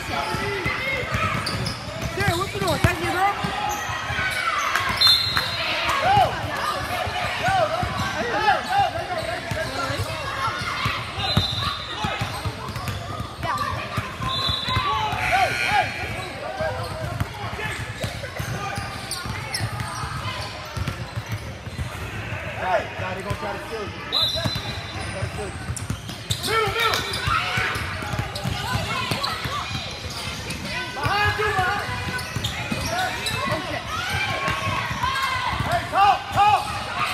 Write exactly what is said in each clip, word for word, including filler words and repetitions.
Sarah, what you doing? Thank you, girl. They're gonna try to kill you. Watch that. Try to kill you. Middle, middle. Behind you, behind. Okay. Hey, talk, talk.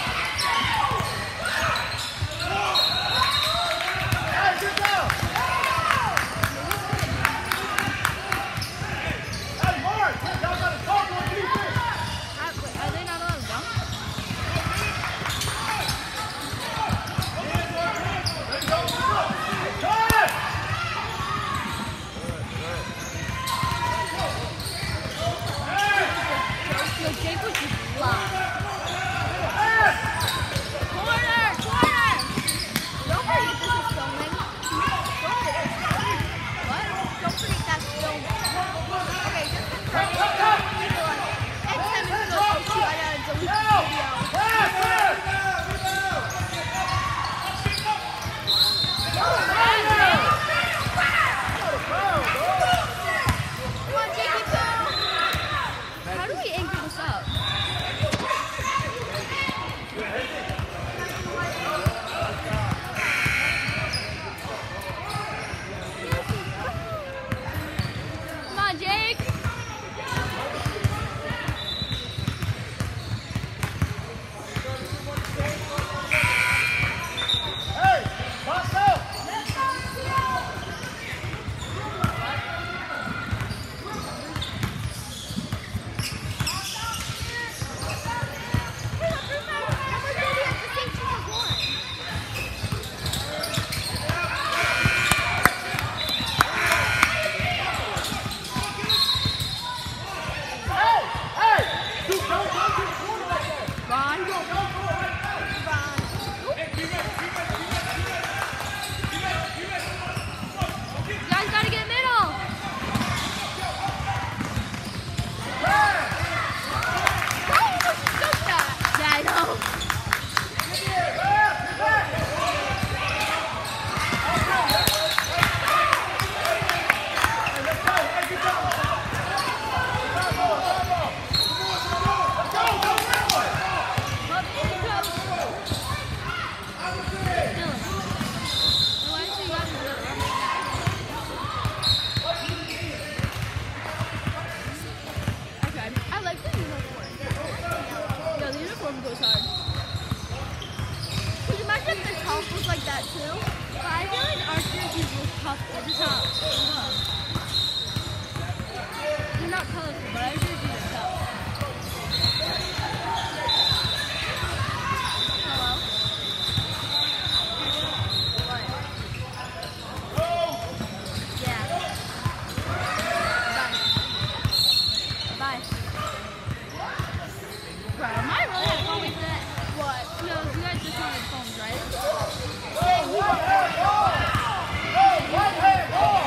Hey, get down. Hey, Mark, y'all gotta talk on defense. Are they not allowed to dunk? No, Jake was just fly. Corner! Corner! Don't forget this is filming. What? Don't forget that's filming. Okay, just confirm. Next time you go to shoot, I gotta delete the video. Come on, Jake, keep going. How do we anchor this up? Come on, Jake. Hey, box out. Goes hard. Could you imagine if the top was like that too? But I feel like our jerseys look tough at the top. They're not colorful, but our jerseys are tough. Hello? What? Yeah. Bye. Bye. Bro, am I really at home for that? What? No, you guys just wanted phones, right? Hey, one hand ball. Hey, one hand ball.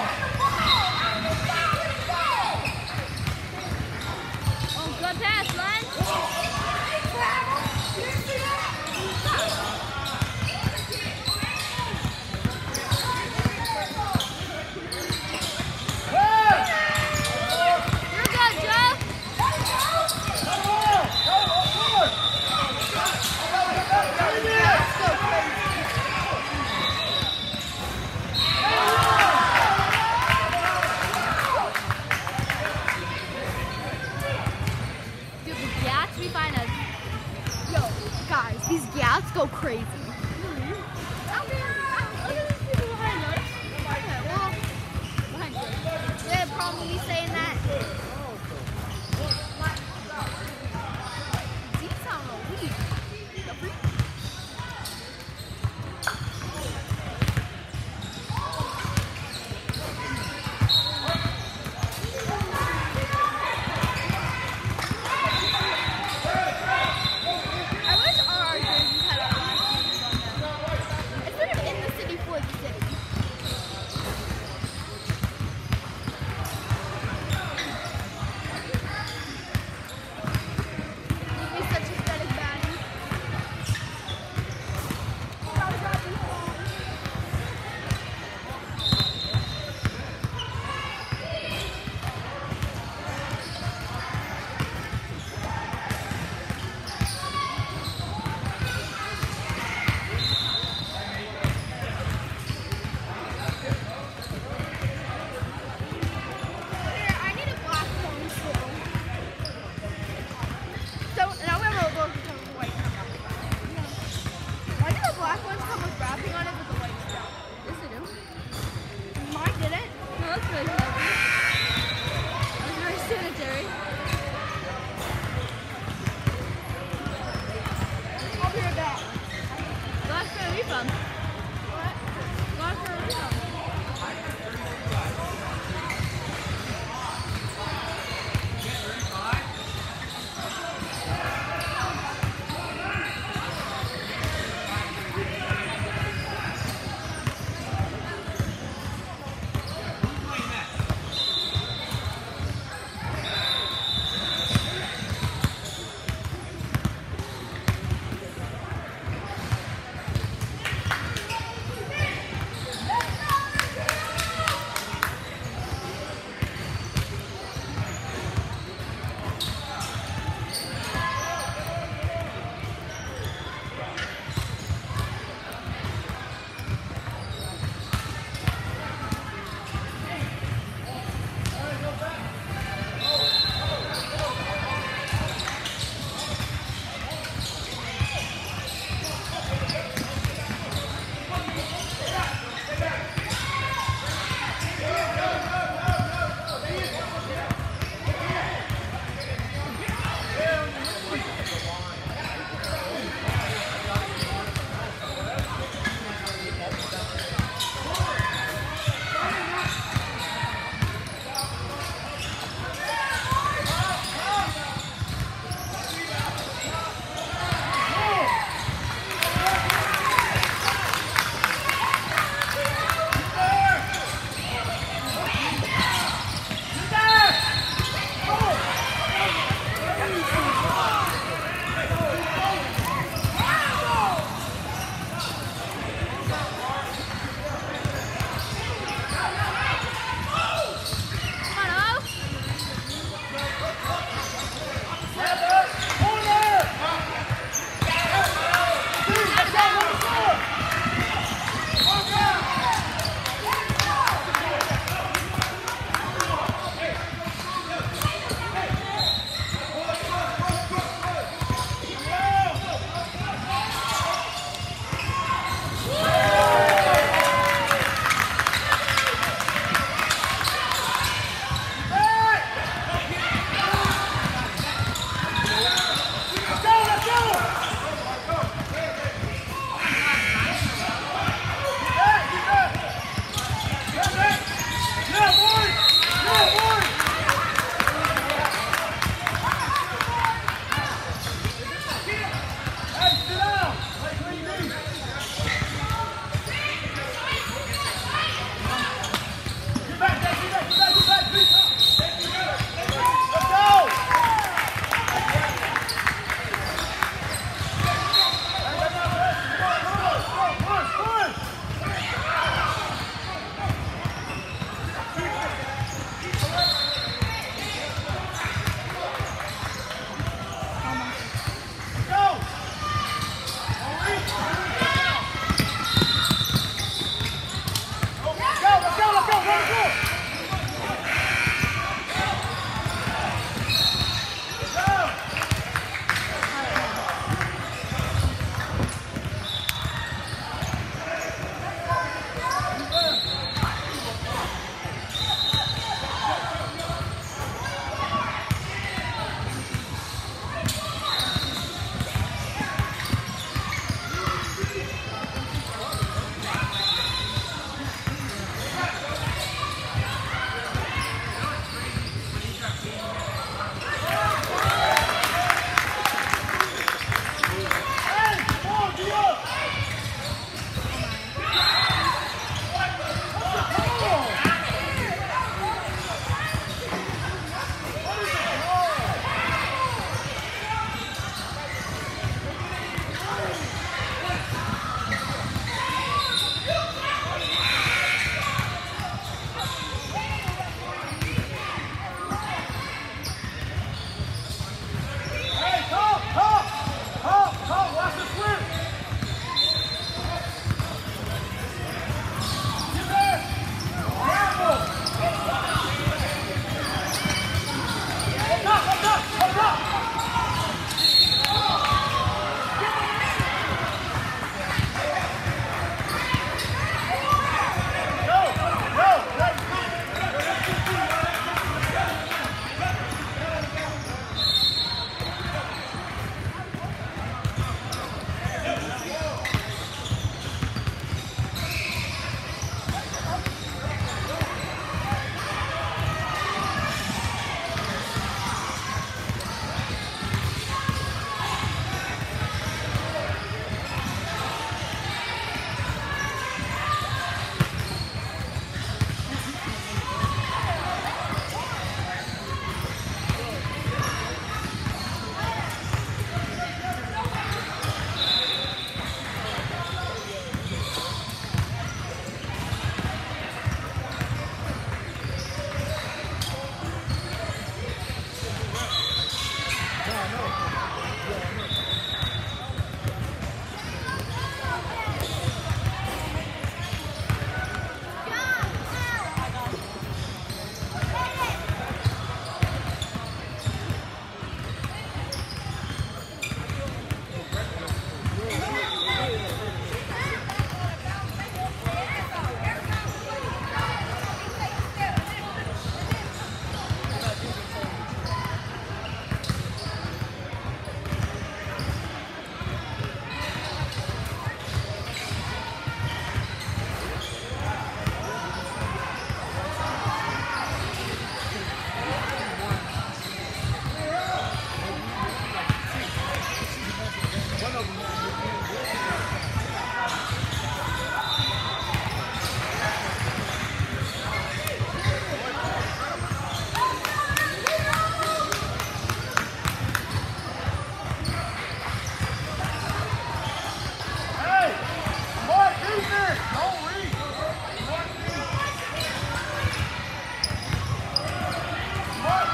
Oh, good pass, Len. You're good, Joe. Dude, the Gats we find us. Yo, guys, these Gats go crazy. They have a problem with me saying that. These sound elite. The freak. I wish our jerseys had our last names on them. Instead of in the city for the city.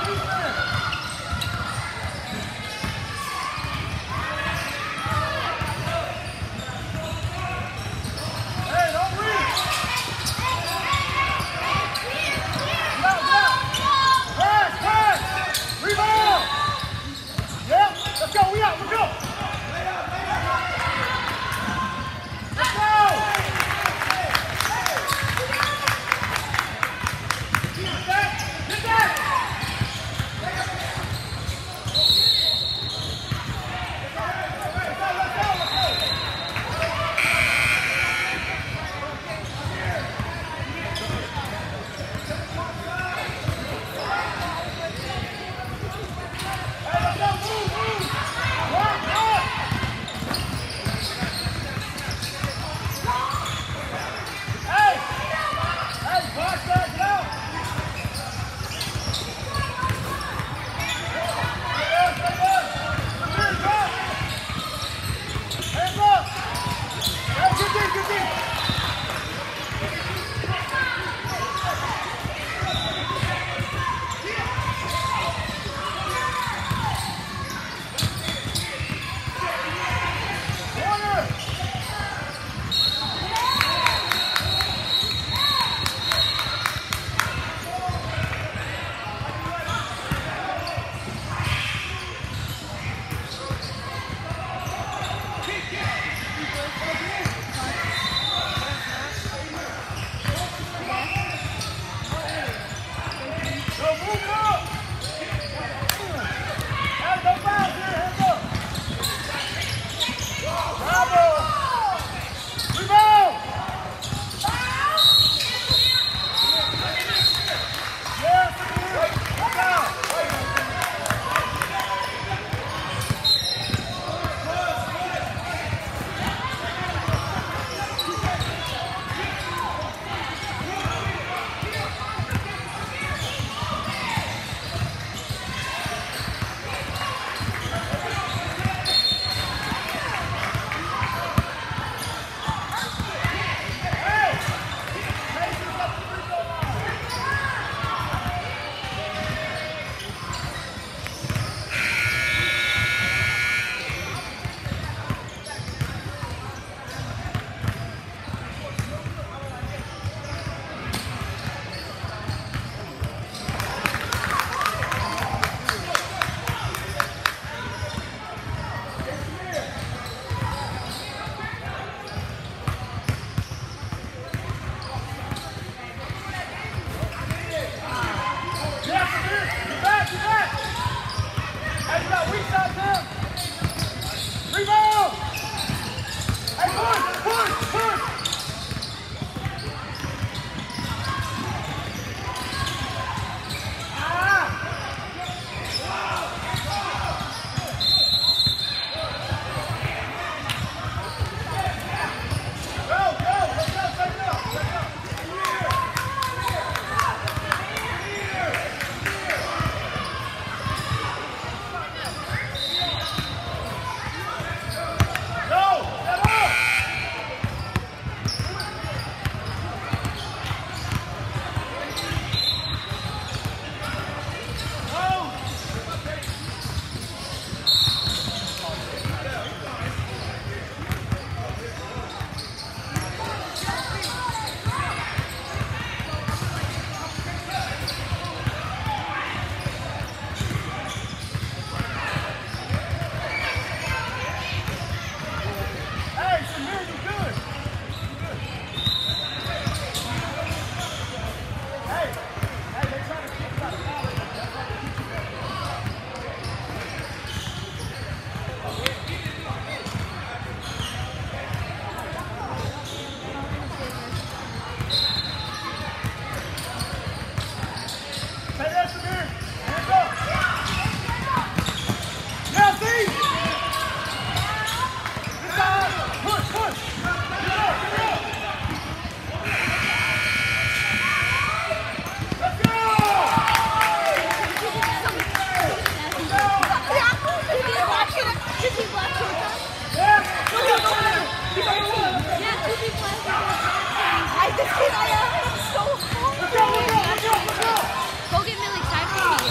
Go get Millie Cyrus.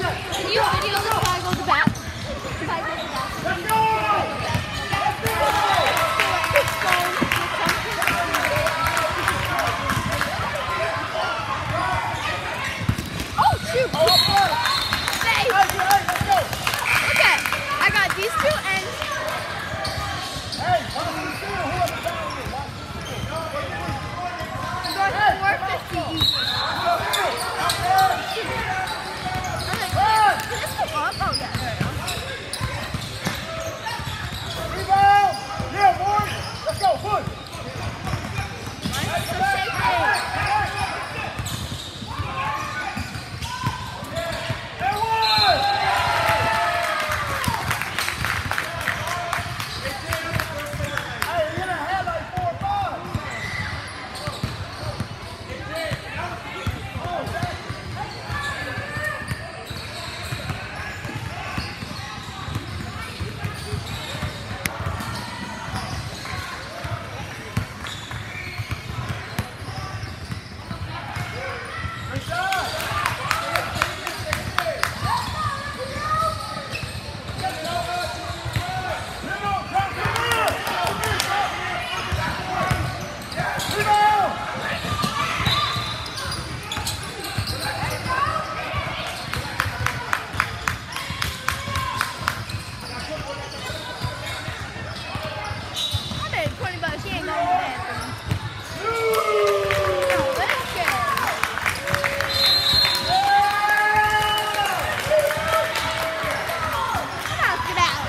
Can you video this guy go to the back? This guy goes to the back. Let's go! Oh, shoot! Hey! Okay, I got these two ends. Hey, watch the steal. Whoever found you. North four fifty each. I'm like, can this go up? Oh, yeah, there we go. Rebound! Yeah, boy! Let's go, push! Nice, so shaky. There was! Hey, you're gonna have like four or five. Good shot! I paid twenty bucks. She ain't going to the bathroom. No, let's go. Knock it out.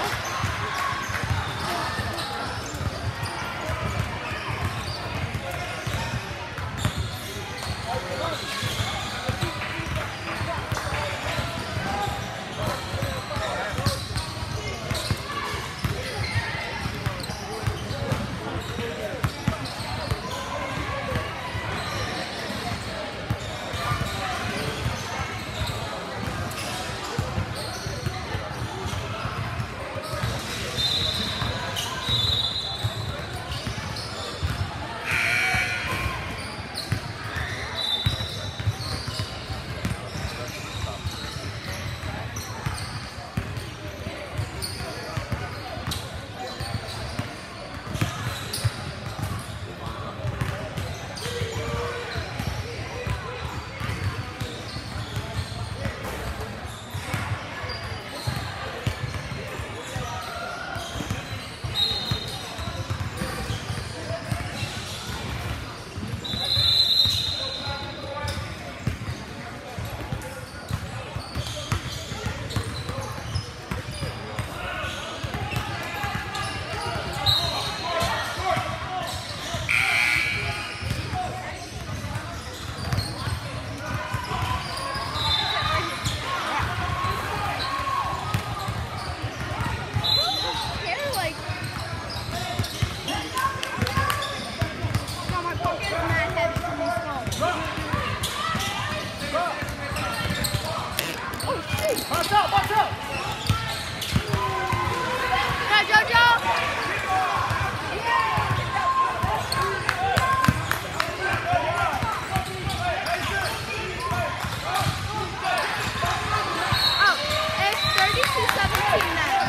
They're like, no, my pocket is not heavy for me small. Oh, shoot. Watch out, watch out! Now, JoJo. Oh, it's thirty-two seventeen now.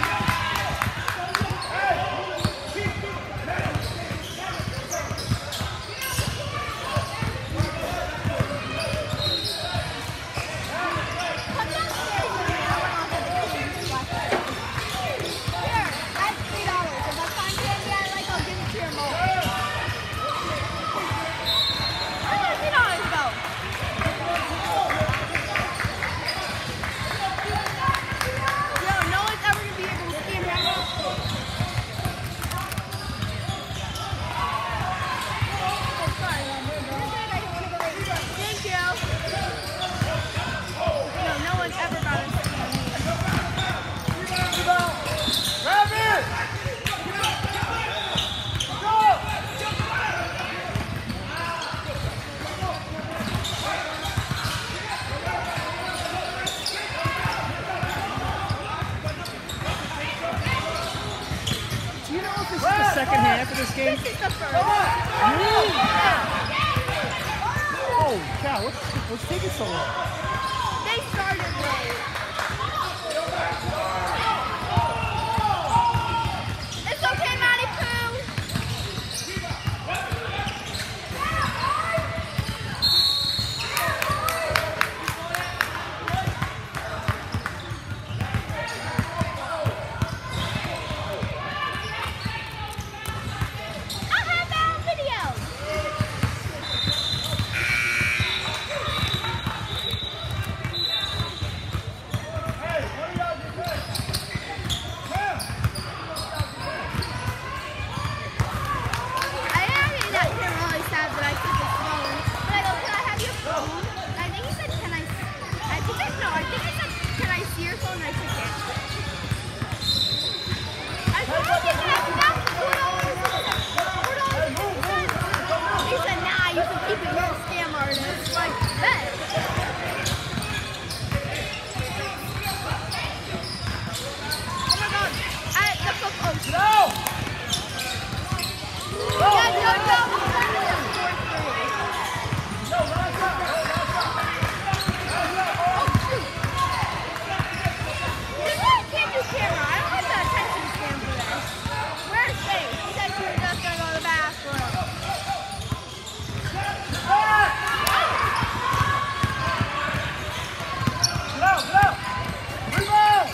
Come downstairs with me. I want to have a clean splash. Here, that's three dollars. If I find candy I like, I'll give it to your mom. Where did three dollars go? Yo, no one's ever gonna be able to scan that up. Oh, sorry. Thank you. No, no one's ever gonna scan me. Rebound! Grab it! Go! Do you know if this is the second half of this game? This is the first. Holy cow, what's, what's taking so long? They started late. keep it, you're a scam artist. Like, bet. Oh my god. At the football. No! Yeah, no, no. Camera. I don't like the attention span for this. Where's Faith? He said she was just gonna go to the bathroom. Go, go! Rebound!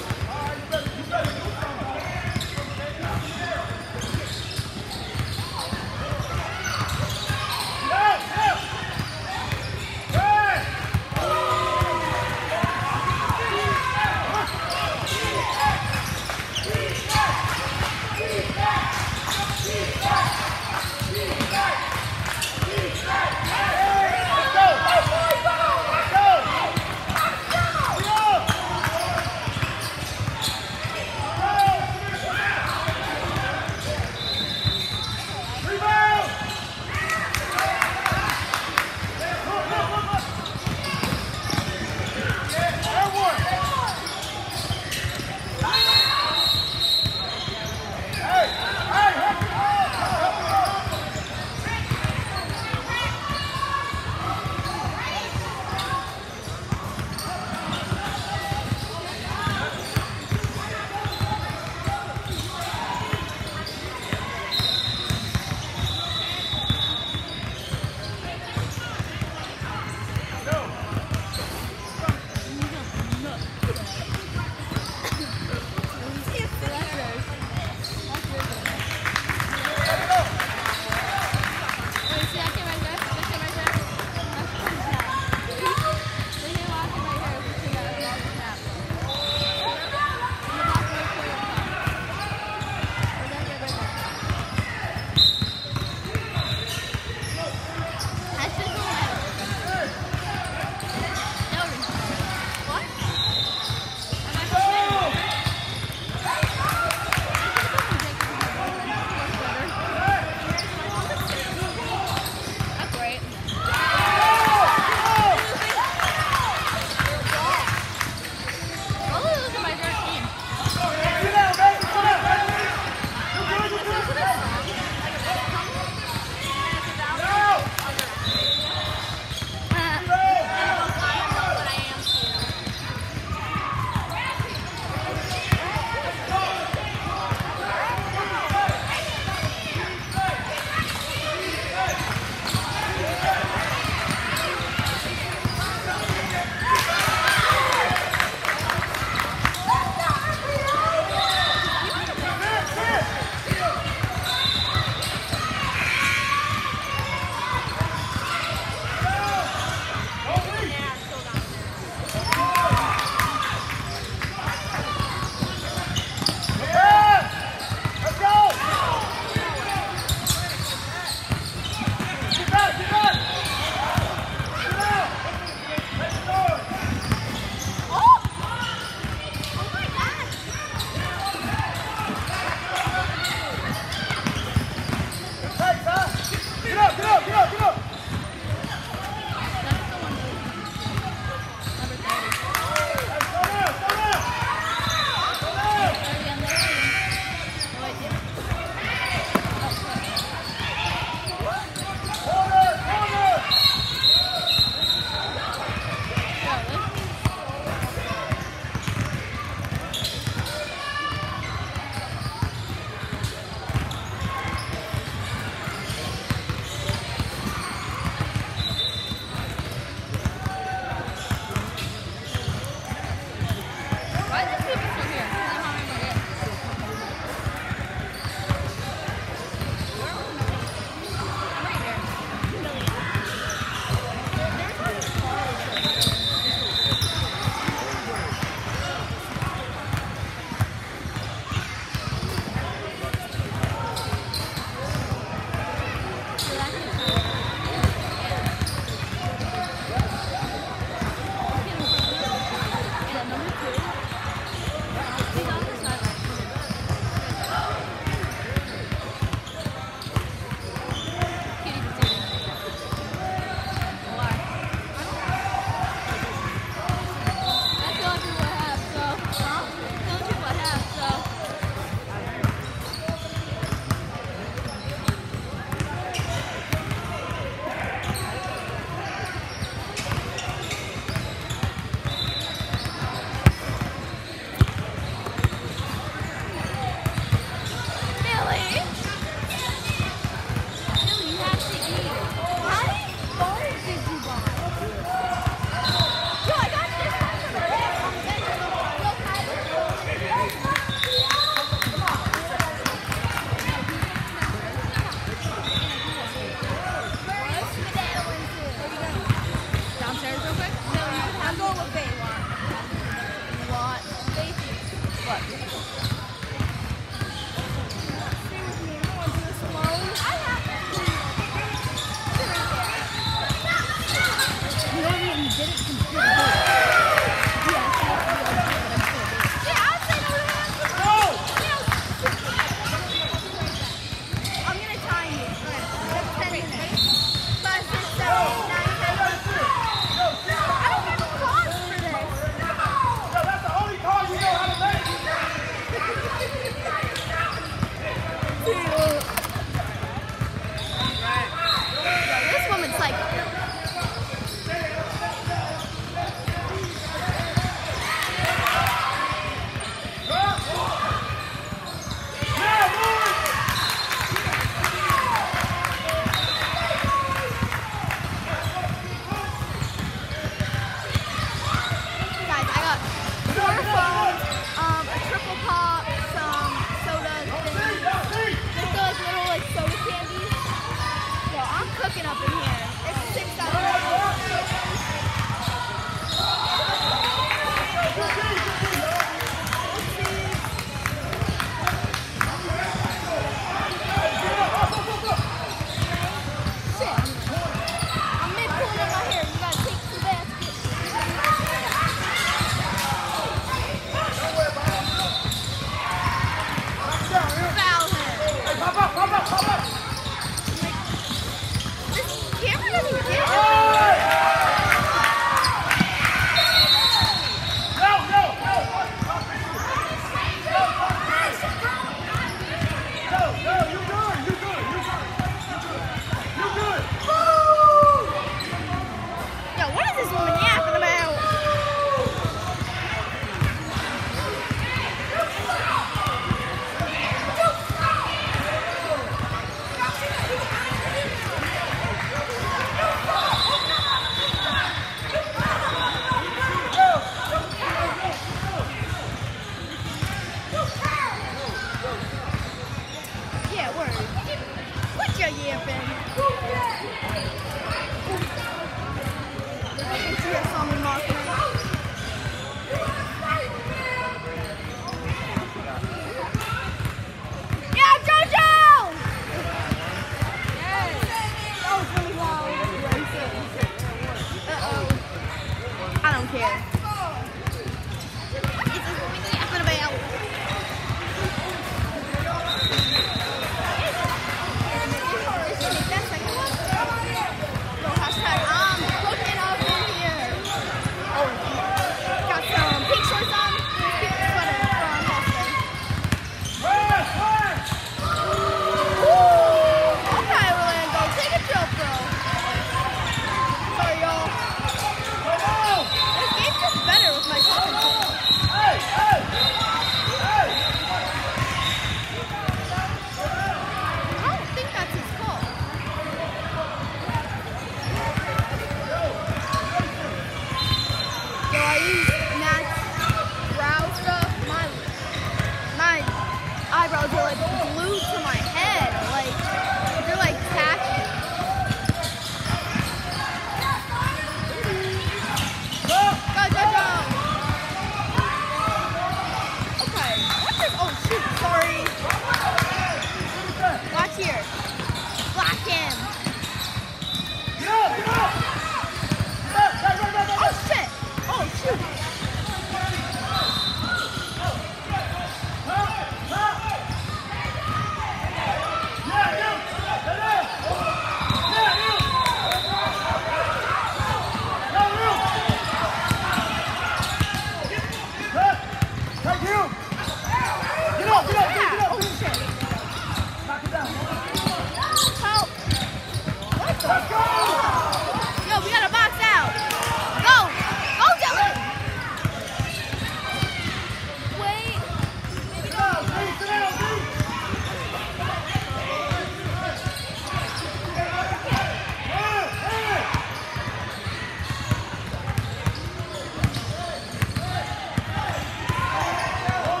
Go!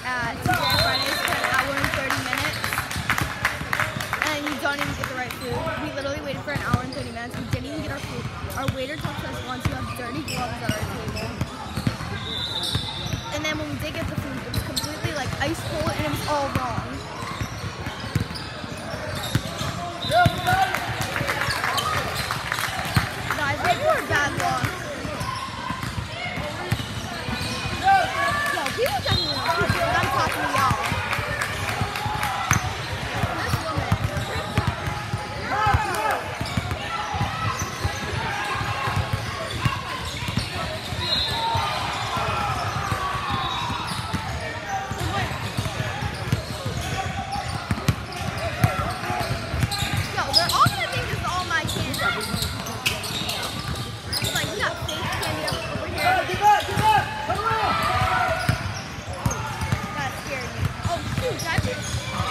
at T G I Fridays for an hour and thirty minutes, and you don't even get the right food. We literally waited for an hour and thirty minutes. We didn't even get our food. Our waiter talked to us once. We have dirty gloves at our table. And then when we did get the food, it was completely like ice cold, and it was all wrong. Guys, maybe we're bad luck. Yo, people definitely want to but I'm talking to y'all. This woman. Yo, they're all gonna think this is all my candy. It's like, we got fake candy up over here. Give up, give up! Come on! That scared me. Oh, shoot, that's it.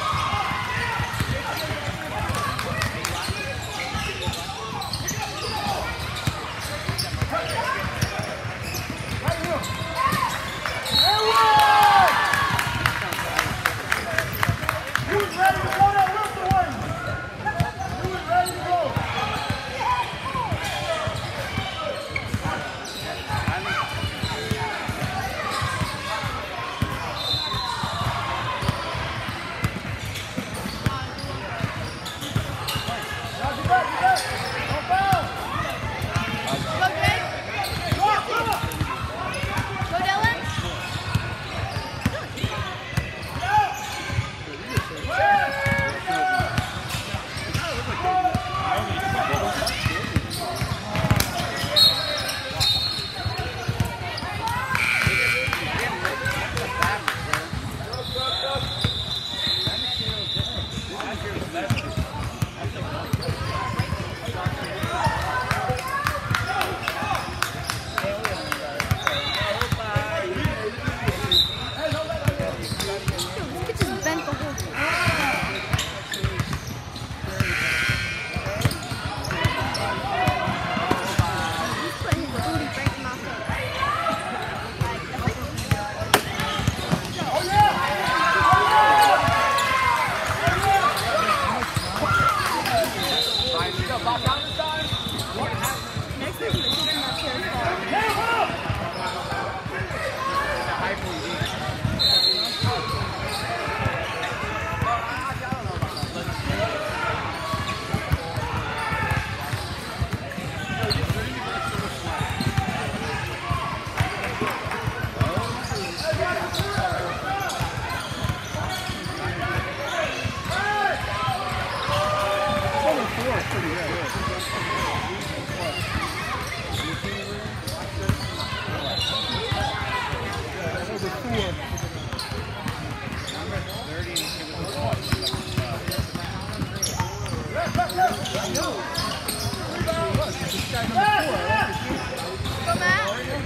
Right here! Everyone! Who's ready to go that Wilson one? Who's ready to go? Now get back, get back! Don't foul! Go, Jake. Go, go! Go, Dylan. Dude, this kid just bent the whole thing. He's putting his booty right in my face. Like, that's like, Oh yeah! next person that's taking that chair is falling. Hey, Will! Go, Matt.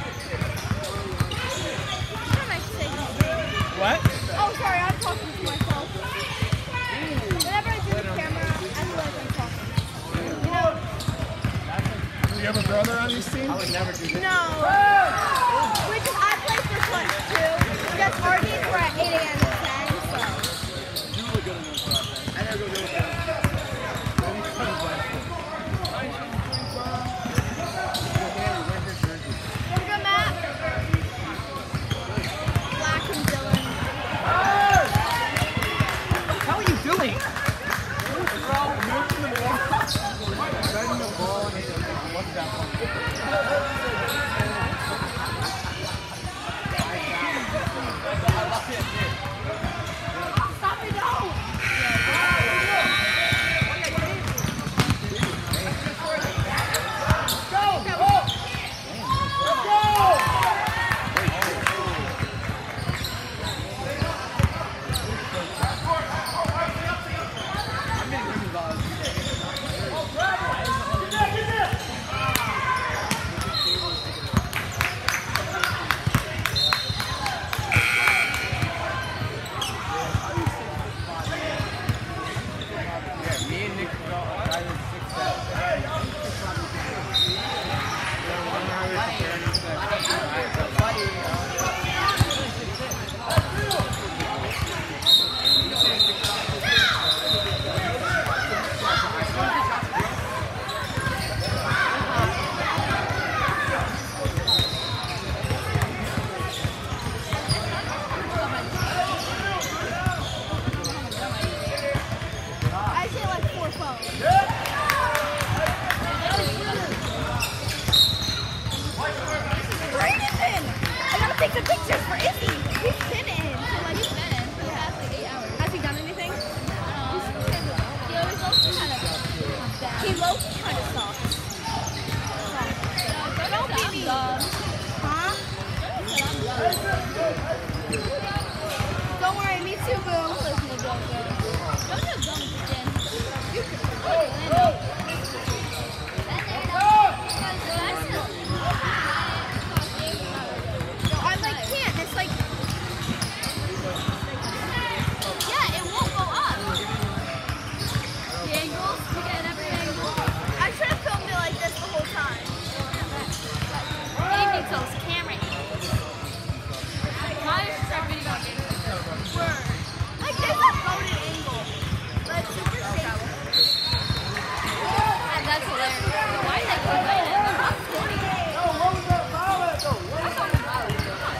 What am I saying? What? Oh, sorry, I'm talking to myself. Whenever I do the camera, I feel like I'm talking. You know? Do you have a brother on these teams? No. We just, I play for Clutch too. Because our games were at eight A M to ten, so. Wanna go, Matt? Black and Dylan. How are you doing? just for Izzy. He's been in. So like, He's been in for the past like eight hours. has he done anything? I don't know. He always looks kind of bad. He low-key kind of sucks. Don't be mean. Huh? Don't worry, me too, boo. Listen to Jojo. Jojo's dumb as skin. You can. I like can't. It's like Yeah, it won't go up. The angles, you get every angle. I should have filmed it like this the whole time. He needs those camera angles. Why is our video games? Word. Like there's a golden angle. Like super safe. And that's hilarious. Why is that complaining? They're not forty. That's on the bottom.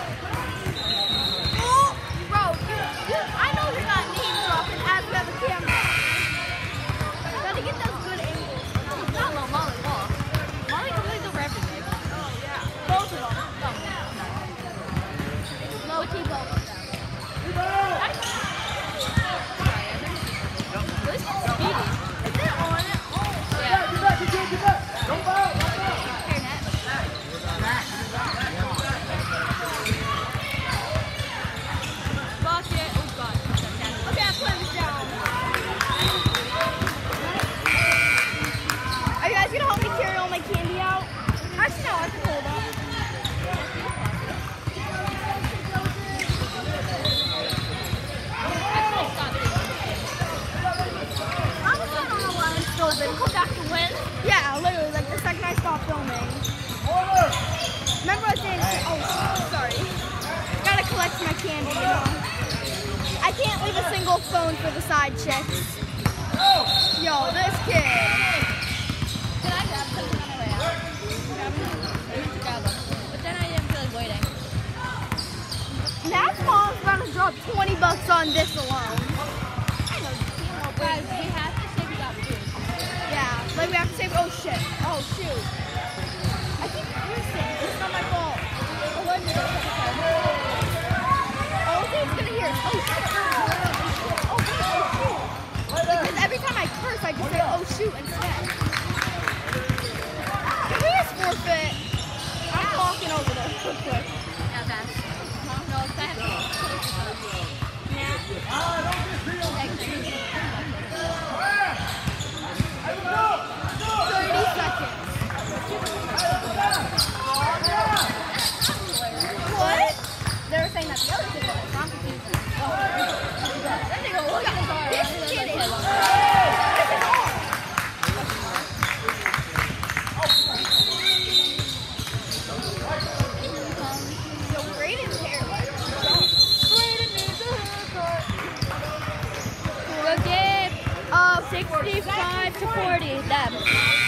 Oh, bro, you, you, I know you're not name dropping as we have a camera. Gotta get those good angles. It's not low Molly Wall. Molly completes over everything. Oh yeah, both of them. Low key both of them. This is speedy. Is it on? Yeah. Get back, get back, get back. Don't foul. Fair net. Fuck it. Oh god. Okay, I'm putting this down. Are you guys gonna help me carry all my candy out? Actually, no, I can hold up. I was going on a line still, but Come back to win. yeah, literally, like the second I stopped filming. Remember I was saying, oh, sorry. Gotta collect my candy, you know. I can't leave a single phone for the side chicks. Yo, this kid. Can I grab something on the way out? Grab them. Grab them. But then I didn't feel like waiting. Matt's mom's gonna drop twenty bucks on this alone. I know. Guys, we have to say we got food. Yeah, like we have to say, oh shit, oh shoot. I keep cursing, it's not my fault. Oh, what did it say? Oh, okay, it's gonna hear us. Oh shit. Oh, wait, oh shoot. Because every time I curse, I just say, oh shoot instead. Here's forfeit. I'm talking over there real quick. Yeah, fast. No, it's fast. thirty seconds. What? They were saying that the other kid was wrong with you. Then they go, look at his arm. This kid is. This This is hard. Yo, Brayden's hair. Good game. Uh, sixty-five to forty. Them.